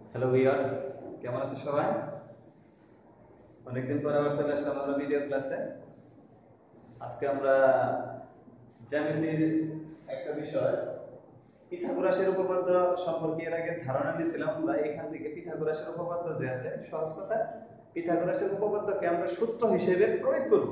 Hello viewers, কেমন আছেন সবাই? অনেকদিন পর আবার চলে আসলাম আমরা ভিডিও ক্লাসে। আজকে আমরা জ্যামিতির একটা বিষয় পিথাগোরাসের উপপাদ্য সম্পর্কে এর আগে ধারণা নিয়েছিলাম। আমরা এখান থেকে পিথাগোরাসের উপপাদ্য যে আছে, সহজ কথা পিথাগোরাসের উপপাদ্যকে আমরা সূত্র হিসেবে প্রয়োগ করব।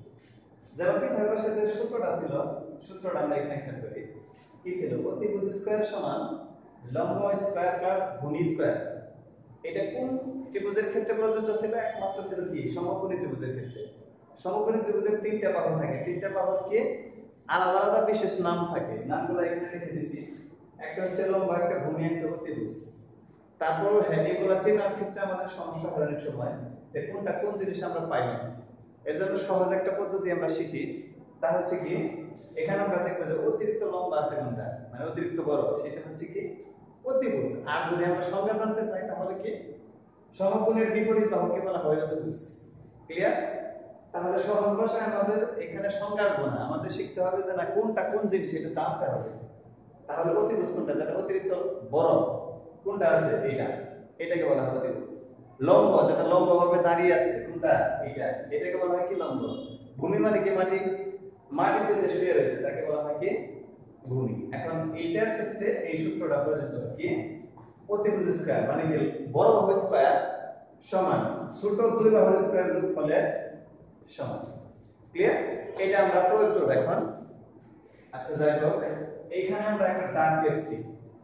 যেমন পিথাগোরাসের যে সূত্রটা ছিল, সূত্রটা আমরা এখানে খেয়াল করি। কি ছিল? অতিভুজ স্কয়ার সমান লম্ব স্কয়ার প্লাস ভূমি স্কয়ার। এটা কোন ত্রিভুজের ক্ষেত্রে প্রযোজ্য ছিল? একমাত্র ছিল কি সমকোণী ত্রিভুজের ক্ষেত্রে। সমকোণী ত্রিভুজের তিনটা বাহু থাকে, তিনটা বাহুর কি আলাদা আলাদা বিশেষ নাম থাকে। নামগুলো এখানে লিখে দিয়েছি। একটা হচ্ছে লম্ব, একটা ভূমি, একটা অতিভুজ। তারপর এগুলো চেনার ক্ষেত্রে আমাদের সমস্যা হয় অনেক সময় যে কোনটা কোন জিনিস আমরা পাই না। এর জন্য সহজ একটা পদ্ধতি আমরা শিখি, তা হচ্ছে কি এখানে আমরা দেখবো যে অতিরিক্ত লম্বা আছে কোনটা, মানে অতিরিক্ত বড়, সেটা হচ্ছে কি অতিভুজ। আর যদি আমরা সংজ্ঞা জানতে চাই তাহলে কি সমকোণের বিপরীত বাহুকে বলা হয় অতিভুজ। ক্লিয়ার? তাহলে সহজ ভাষায় আমাদের এখানে সংজ্ঞা আসবে না, আমাদের শিখতে হবে যে না কোনটা কোন জিনিস এটা জানতে হবে। তাহলে অতিভুজ কোনটা, যেটা অতিরিক্ত বড় কোনটা আছে, এইটা, এটাকে বলা হয় অতিভুজ। লম্ব, যেটা লম্বভাবে দাঁড়িয়ে আছে কোনটা, এইটা, এটাকে বলা হয় কি লম্ব। ভূমি মানে কি মাটি, মাটিতে যে শুয়ে রয়েছে তাকে বলা হয় কি ভূমি। এখন এইটার ক্ষেত্রে এই সূত্রটা প্রযোজ্য কি অতিভুজ স্কয়ার মানে কি বড় বাহু স্কয়ার সমান ছোট দুই বাহুর স্কয়ার যোগফলের সমান। ক্লিয়ার? এটা আমরা প্রয়োগ করব এখন। আচ্ছা যাই হোক, এইখানে আমরা একটা দাগ লিখছি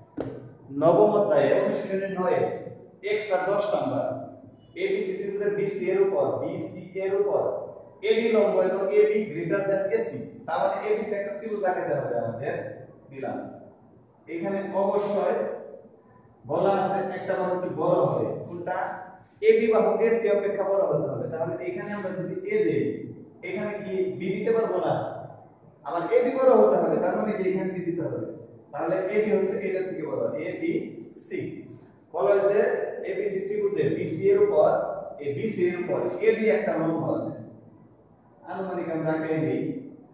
নবম অধ্যায়ে অনুশীলনী 9 এক্সট্রা 10 নাম্বার। এবিসি ত্রিভুজের বিসি এর উপর বিসি এর উপর এডি লম্ব এবং এবি গ্রেটার দ্যান এসি। তার মানে এবিসি একটা ত্রিভুজ আঁকাতে হবে আমাদের। দিলাম এখানে অবশ্যই বলা আছে একটা বাহু কি বড় হবে, কোনটা এবি বাহু এসি অপেক্ষা বড় হতে হবে। তাহলে এখানে আমরা যদি এ দেই, এখানে কি বি দিতে পারবো না, আমার এবি বড় হতে হবে, তার মানে কি এখানে বি দিতে হবে। তাহলে এবি হচ্ছে এটা থেকে বড়, এ বি সি। বলা হয়েছে এবিসি ত্রিভুজের বিসি এর উপর এই বিসি এর উপর এবি একটা লম্ব আছে, আনুমানিক আমরা আঁকে নেই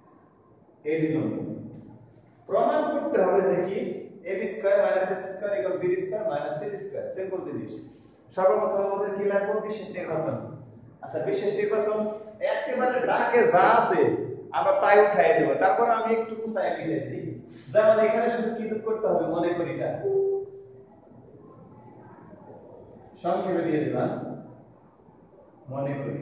এবি লম্ব। প্রমাণ করতে হবে যে কি ab square minus ac square equal bd square minus cd square. Simple জিনিস। সর্বপ্রথম আমাদের কি লাগবে? বিশেষ নির্বাচন। আচ্ছা বিশেষ নির্বাচন একেবারে ডাকে যা আছে আমরা তাই উঠাই দেব। তারপর আমি একটু কুচাই লিখে দিই। যেমন এখানে শুধু কি যোগ করতে হবে মনে করি, এটা সংক্ষেপে দিয়ে দিলাম মনে করি।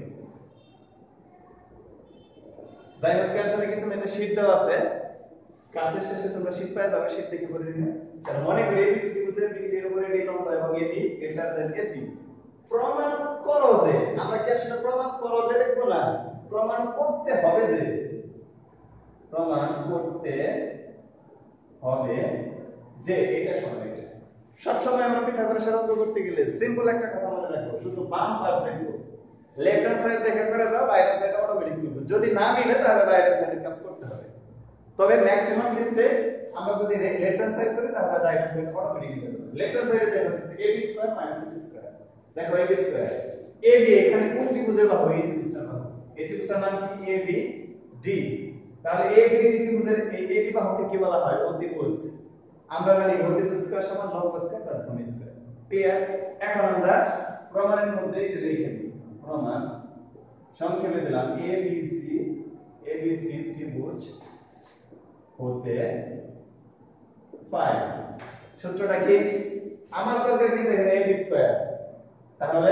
যাই হোক টেনশনে কিছু নেই, শীট দেওয়া আছে, ক্লাসের শেষে তোমরা শীট পেয়ে যাবে, শীট থেকে করে নিবে। তাহলে মনে করি এবিসি ত্রিভুজের বিসি এর উপরে ডি লম্ব এবং এবি গ্রেটার দ্যান এসি। প্রমাণ করো যে, আমরা কি আসলে প্রমাণ করো যে দেখব না, প্রমাণ করতে হবে যে, প্রমাণ করতে হবে যে এটা সমান এটা। সব সময় আমরা পিথাগোরাসের অঙ্ক করতে গেলে সিম্পল একটা কথা মনে রাখো, শুধু বাম পাশ দেখো, লেফট হ্যান্ড সাইড দেখে করে যাও, রাইট হ্যান্ড সাইড অটোমেটিক করবে। যদি না মিলে তাহলে রাইট হ্যান্ড সাইডের কাজ করতে হবে। তবে ম্যাক্সিমাম ক্ষেত্রে আমরা যদি লেফট হ্যান্ড সাইড করি তাহলে রাইট হ্যান্ড সাইড অটোমেটিক হয়ে যাবে। লেফট হ্যান্ড সাইডে দেখো ab square minus ac square. দেখো ab স্কয়ার, ab এখানে কোন ত্রিভুজের বাহু? এই ত্রিভুজটার বাহু। এই ত্রিভুজটার নাম কি? ab d। তাহলে ab d ত্রিভুজের এই ab বাহুকে কি বলা হয়? অতিভুজ। আমরা জানি অতিভুজ স্কয়ার সমান লম্ব স্কয়ার প্লাস ভূমি স্কয়ার। ক্লিয়ার? এখন আমরা প্রমাণের মধ্যে এটা লিখে দিই। প্রমাণ সংক্ষেপে দিলাম abc ত্রিভুজ হতে পায়। সূত্রটা কি? আমার দরকার কিন্তু এখানে ab স্কয়ার। তাহলে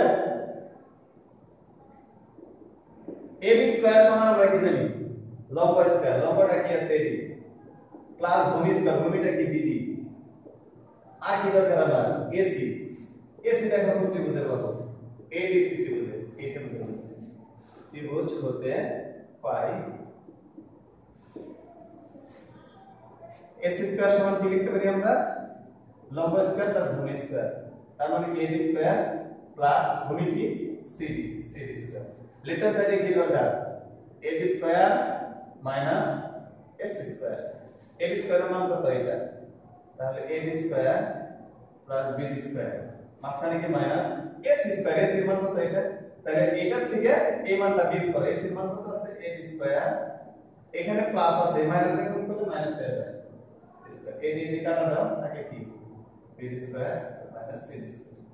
ab স্কয়ার সমান আমরা কি জানি? লম্ব স্কয়ার। লম্বটা কি আছে? এডি প্লাস ভূমি স্কয়ার। ভূমিটা কি? বিডি। আর কি দরকার আমার? এসি। এসি দেখো কোন ত্রিভুজের বাহু? এডিসি ত্রিভুজের। এই ত্রিভুজের ত্রিভুজ হতে পায়। ac স্কয়ার সমান কি লিখতে পারি আমরা? লম্ব স্কয়ার প্লাস ভূমি স্কয়ার। তার মানে কি ab স্কয়ার প্লাস ভূমি কি cd স্কয়ার। লেফট হ্যান্ড সাইডে কি দরকার? ab square minus ac square. ab স্কয়ারের মান কত এটা? তাহলে ab square plus bd square মাঝখানে কি মাইনাস ac স্কয়ার। ac এর মান কত এটা? তাহলে এটা থেকে এই মানটা বিয়োগ করো। ac এর মান কত আছে? ab স্কয়ার, এখানে প্লাস আছে, মাইনাস দিয়ে গুণ করলে মাইনাস হয়ে যাবে স্কয়ার। এডি কাটা দাও, থাকে কি bd square minus cd square.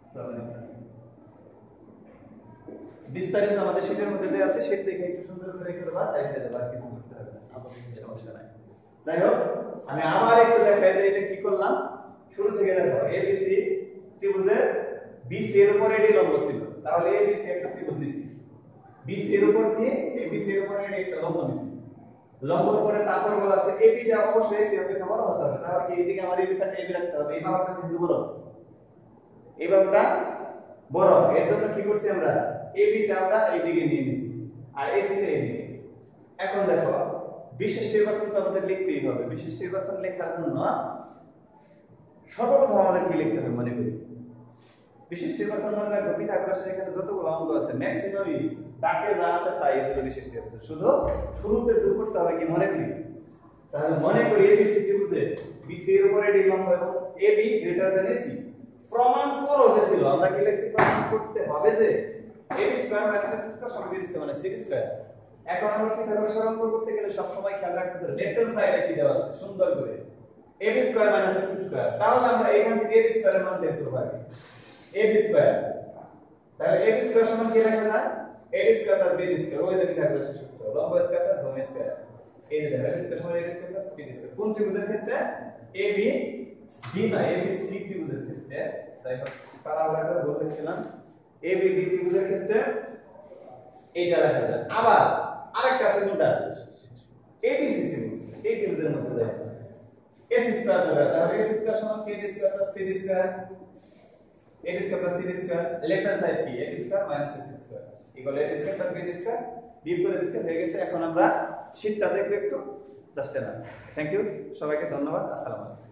বিস্তারিত আমাদের শীটের মধ্যে যে আছে শীট দেখে একটু সুন্দর করে করবা তাই হয়ে যাবে, আর কিছু করতে হবে না, সমস্যা নাই। যাই হোক আমি আবার একটু দেখাই দিই এটা কি করলাম। শুরু থেকে দেখো এবিসি ত্রিভুজের বিসি এর উপর এডি লম্ব ছিল, তাহলে এবিসি একটা ত্রিভুজ নিছি, বিসি এর উপর কি এবিসি এর উপর এডি একটা লম্ব নিছি, লম্বর পরে তারপর বলা আছে এবিটা অবশ্যই এসি অপেক্ষা বড় হতে হবে, তাহলে কি এইদিকে আমার এবি থাকে এবি রাখতে হবে, এই বাহুটা কিন্তু বড়, এই বাহুটা বড়, এর জন্য কি করছি আমরা এবিটা আমরা এইদিকে নিয়ে নিছি আর এসিটা এইদিকে। এখন দেখো বিশেষ নির্বাচন তো আমাদের লিখতেই হবে, বিশেষ নির্বাচন লেখার জন্য সর্বপ্রথম আমাদের কি লিখতে হবে মনে করি, বিশেষ নির্বাচন মানে পিথাগোরাসের এখানে যতগুলো অঙ্ক আছে ম্যাক্সিমামই ডাকে যা আছে তাই হলো বিশেষ নির্বাচন, শুধু শুরুতে যোগ করতে হবে কি মনে করি। তাহলে মনে করি এবিসি ত্রিভুজে বিসি এর উপরে এডি লম্ব এবং এবি গ্রেটার দ্যান এসি, প্রমাণ করো যে ছিল, আমরা কি লিখছি প্রমাণ করতে হবে যে AB square minus AC square সমান বি স্কয়ার মানে সি স্কয়ার। এখন আমরা পিথাগোরাসের অঙ্ক করতে গেলে সব সময় খেয়াল রাখতে হবে লেফট হ্যান্ড সাইডে কি দেওয়া আছে সুন্দর করে AB square minus AC square, তাহলে আমরা এইখান থেকে এবি স্কয়ারের মান বের করব আগে এবি স্কয়ার, তাহলে এবি স্কয়ার সমান কি লেখা যায় AD square plus B square, ওই যে পিথাগোরাসের সূত্র লম্ব স্কয়ার প্লাস ভূমি স্কয়ার, এই যে দেখো এবি স্কয়ার সমান AD square plus B square, কোন ত্রিভুজের ক্ষেত্রে এবি ডি না এবি সি ত্রিভুজের ক্ষেত্রে, তাই তাড়াহুড়া করে বলে দিলাম এবি ডি ত্রিভুজের ক্ষেত্রে এইটা লেখা যায়। আবার আরেকটা আছে কোনটা এবিসি ত্রিভুজ, এই ত্রিভুজের মধ্যে যায় এসি স্কয়ার ধরে, তাহলে এসি স্কয়ার সমান কি AD square plus C square, AD square plus C square, left hand side কি AD square minus AC square equal AD square plus B square, বিয়োগ করে দিতে হয়ে গেছে। এখন আমরা শীটটা দেখব একটু জাস্ট না। থ্যাংক ইউ সবাইকে ধন্যবাদ, আসসালামু আলাইকুম।